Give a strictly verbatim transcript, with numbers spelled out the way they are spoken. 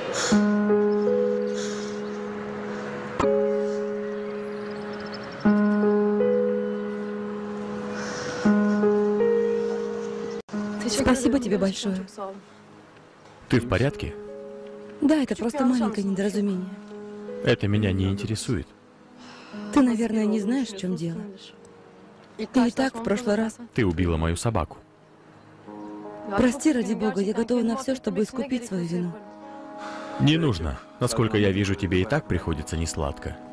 Спасибо тебе большое. Ты в порядке? Да, это просто маленькое недоразумение. Это меня не интересует. Ты, наверное, не знаешь, в чем дело. И так, в прошлый раз... Ты убила мою собаку. Прости, ради бога, я готова на все, чтобы искупить свою вину. Не нужно. Насколько я вижу, тебе и так приходится несладко.